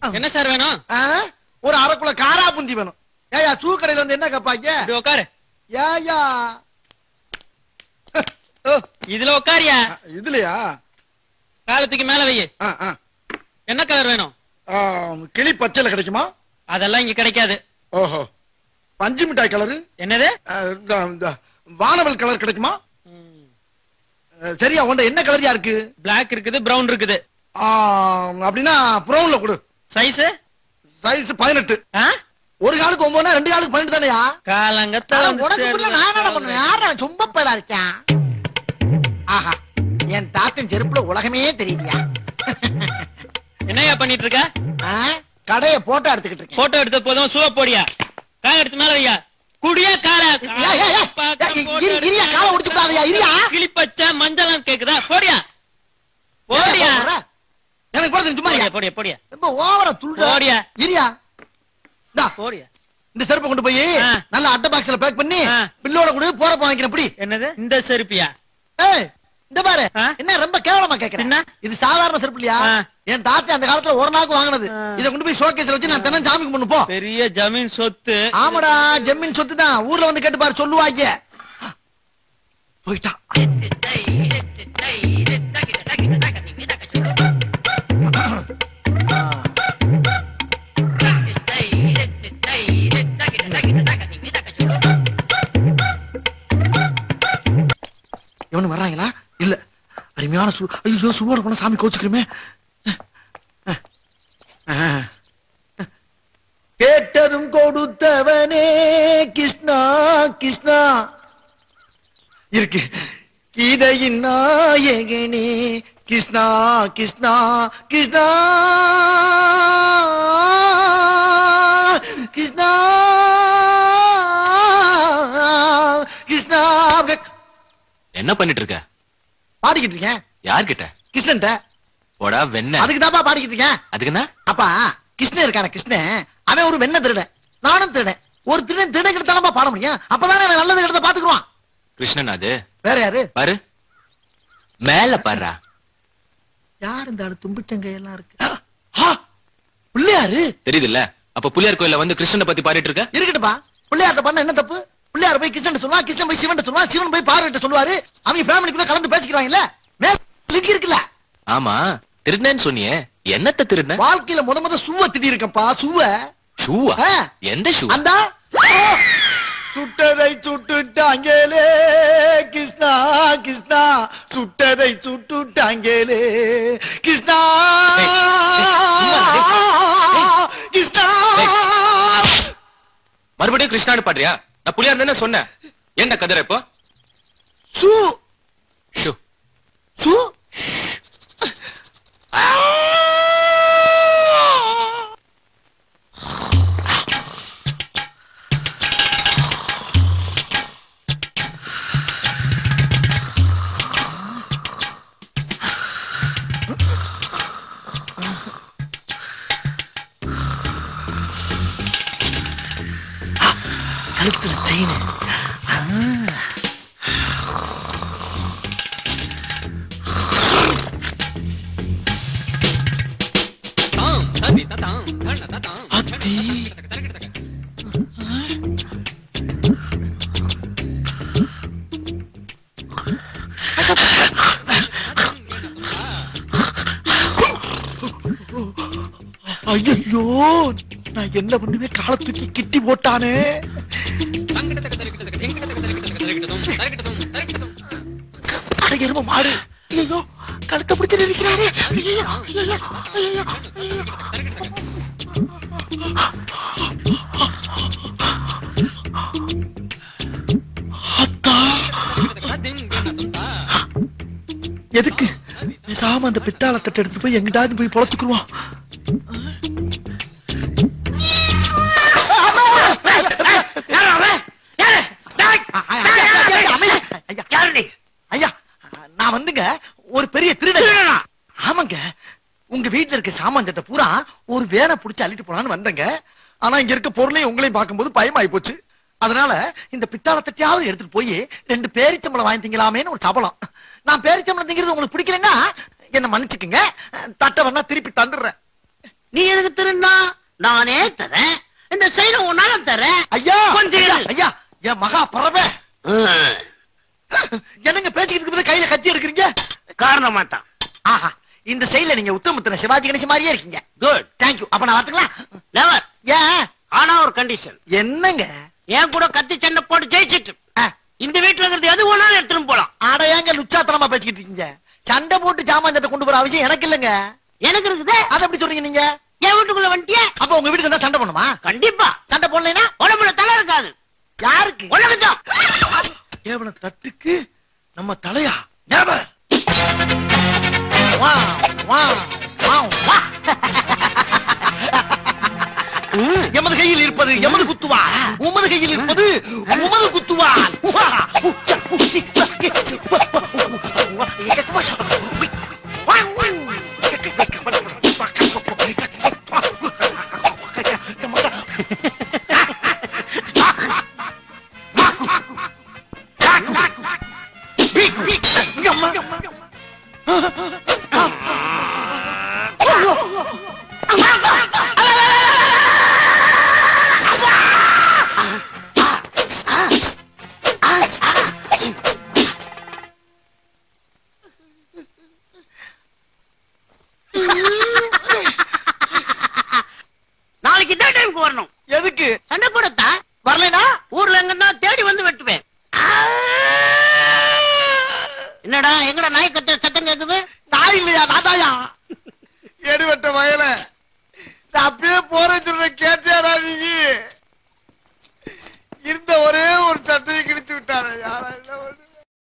என்ன சார் வேணும்? ஒரு அரைக்குள்ள காரா புந்தி வேணும். ஏயா சூ கடையில வந்து என்ன கேப்பாங்க? உட்காரு. ஏயா இதுல உட்காரியா? இதுலயா? காலத்துக்கு மேல வை. என்ன கலர் வேணும்? கிளி பச்சையில கிடைக்குமா? அதெல்லாம் இங்க கிடைக்காது. ஓஹோ, பஞ்சு மிட்டாய் கலரு? என்னது? வானவல் கலர் கிடைக்குமா? சரியா, உண்ட என்ன கலரியா இருக்கு? பிளாக் இருக்குது, பிரவுன் இருக்குது. அப்படின்னா பிரவுன்ல கொடு. சைஸ்? சைஸ் 18. ஒரு காலுக்கு 9, 2 காலுக்கு 12 தானயா? காலங்கத்தால உனக்கு நான் என்ன பண்ணுவேன்? யாரா சும்ப பையலா இருக்கேன்? ஆஹா, என் தாத்தன் செருப்புல உலகமே தெரியுதியா? என்னையா பண்ணிட்டு இருக்க? கடைய போட்டோ எடுத்துக்கிட்டு இருக்கேன். போட்டோ எடுத்த போதும் சூவ போடியா, கால எடுத்து மேல வையா. குடியா கால இரியா, கால உடைச்சுடாதயா. இரியா, கிளி பச்சை மஞ்சள் கேக்குதா? போடியா போடியா. எனக்கு போறது சும்மா இரியா. போடியா போடியா. ரொம்ப ஓவரா துள்ளுடா. போடியா. இரியா, டா போடியா. செருப்பு கொண்டு போய் நல்ல அட்டை பாக்ஸ்ல பேக் பண்ணி பில்லோட கூட போறப்ப வாங்கிக்கிறேன். அப்படி என்னது இந்த செருப்பியா? இந்த பாரு, என்ன ரொம்ப கேவலமா கேக்குறேன். இது சாதாரண செருப்பு இல்லையா? என் தாத்தா அந்த காலத்துல ஒரு நாக்கு வாங்கினது. இதை கொண்டு போய் ஷோகேஸ்ல வச்சு நான் தினம் ஜாமிக்கு பண்ணு போ. பெரிய ஜமீன் சொத்து. ஆமாடா, ஜமீன் சொத்து தான். ஊர்ல வந்து கேட்டு பாரு, சொல்லுவாங்க. போயிட்டா. எவனு வர்றாங்களா? இல்ல, அருமையான ஐயோ சுவோட போன சாமி கோச்சுக்கிறமே. கேட்டதும் கொடுத்தவனே கிருஷ்ணா கிருஷ்ணா, இருக்கு கீதையின் நாயகனே கிருஷ்ணா கிருஷ்ணா கிருஷ்ணா கிருஷ்ணா கிருஷ்ணா. என்ன பண்ணிட்டு இருக்க? பாடிக்கிட்டு இருக்கேன். யார்கிட்ட? கிருஷ்ணன். போடா வெண்ண. அதுக்கு தாப்பா பாடிக்கிட்டு இருக்கேன். அதுக்கு என்ன? அப்பா கிருஷ்ணன் இருக்கான, கிருஷ்ணன் அவன் ஒரு வெண்ண திருடன், நானும் திருடன். ஒரு திருடன் திருடன் கிட்ட பாட முடியும். அப்பதானே அவன் நல்லது கிட்ட பாத்துக்குவான். கிருஷ்ணன் அது வேற யாரு? பாரு மேல பாரு. யார் இந்த ஆளு? தும்பிச்சங்க எல்லாம் இருக்கு. பிள்ளையாரு தெரியுது இல்ல? அப்ப பிள்ளையார் கோயில வந்து கிருஷ்ணனை பத்தி பாடிட்டு இருக்க? இருக்கட்டுப்பா, பிள்ளையார்ட்ட பண்ண என்ன தப்பு? பிள்ளையார் போய் கிருஷ்ணன் சொல்லுவா, கிருஷ்ணன் போய் சிவன் சொல்லுவா, சிவன் போய் பார்வதிட்ட சொல்லுவாரு. அவங்க ஃபேமிலிக்குள்ள கலந்து பேசிக்கிறாங்கல்ல, லிங்க் இருக்குல்ல. ஆமா, திருடனேன்னு சொன்னியே, என்னத்த திருடன? வாழ்க்கையில முத சூவ திடீர் இருக்கப்பா. சூவ ஷூவா? எந்த ஷூ? அந்த சுட்டதை சுட்டுட்டாங்கேலே கிருஷ்ணா கிருஷ்ணா, சுட்டதை சுட்டுட்டாங்கேலே கிருஷ்ணா கிருஷ்ணா. மறுபடியும் கிருஷ்ணான்னு பாடுறியா? நான் புள்ளியார் தானே சொன்னேன். என்ன கதிர இப்போ? சூ ஷூ சூ. கழுத்துல செயின். ஐயோ, நான் என்ன பண்ணுவேன்? கால தூக்கி கிட்டி போட்டானே. அடங்கிரும மாடு. ஐயோ, கழுத்தை பிடிச்சு நிற்கிறாரே. எதுக்கு பேசாம அந்த பித்தாள தட்டை எடுத்துட்டு போய் எங்கிட்டாவது போய் பொழைச்சுக்குருவான். ஐயா, நான் வந்துங்க ஒரு பெரிய திருடன். ஆமாங்க, உங்க வீட்டுல இருக்க சாமான்ஜத்தை பூரா ஒரு வேனை புடிச்சு அள்ளிட்டு போலான்னு வந்தங்க. ஆனா இங்க இருக்க பொருளையும் உங்களையும் பார்க்கும்போது பயமாயி போச்சு. அதனால இந்த பித்தாள தட்டியாவது எடுத்துட்டு போய் 2 பேரிச்சம்பளம் வாங்கி திங்கலாமேன்னு ஒரு சபலம். நான் பேரிச்சம்பளம் திங்கிறது உங்களுக்கு பிடிக்கலன்னா என்ன மன்னிச்சுக்குங்க, தட்டை வேணா திருப்பி தந்துடுறேன். நீ எதுக்கு திருந்தா? நானே தரேன். இந்த செயல உன்னால தரேன். ஐயா கொஞ்சம் ஐயா என் மகா பரவ என்னங்க பேசிக்கிட்டு கையில கத்தி எடுக்கிறீங்க? காரணமா தான். ஆஹா, இந்த செயல நீங்க உத்தமத்தின சிவாஜி கணேசன் மாதிரியே இருக்கீங்க. Good, thank you. அப்ப நான் வரட்டுங்களா? நெவர். ஏன்? ஆனா ஒரு கண்டிஷன். என்னங்க? என் கூட கத்தி சண்டை போட்டு ஜெயிச்சிட்டு இந்த வீட்டுல இருக்கிறது எது வேணாலும் எடுத்துன்னு போலாம். ஆட ஏங்க லுச்சாத்தனமா பேசிக்கிட்டு இருக்கீங்க? சண்டை போட்டு ஜாமான் கொண்டு போற அவசியம் எனக்கு இல்லங்க. எனக்கு இருக்குது. அதை எப்படி சொல்றீங்க நீங்க? என் வீட்டுக்குள்ள வந்துட்டிய. அப்ப உங்க வீட்டுக்கு வந்தா சண்டை பண்ணுமா? கண்டிப்பா. சண்டை போடலைன்னா உடம்புல தலை இருக்காது. யாருக்கு? உனக்குதான். ஏவன தட்டுக்கு நம்ம தலையா? never. வா வா வா வா. எமது கையில் இருப்பது எமது குத்துவா, உமது கையில் இருப்பது உமது குத்துவா. நாளைக்கு இதே டைம்க்கு வரணும். எதுக்கு? சண்டை போடத்தா. வரலைனா ஊர்ல எங்கன்னா தேடி வந்து வெட்டுவேன். என்னடா எங்கடா நாய் கத்த சத்தம் கேக்குது? நாய் இல்லையா, நாதாயா? எடுவட்ட வயல நான் அப்படியே போறேன்னு சொல்ற கேட்டியாடா நீ? இருந்த ஒரே ஒரு சட்டையை கிழிச்சு விட்டாரு யாராவது.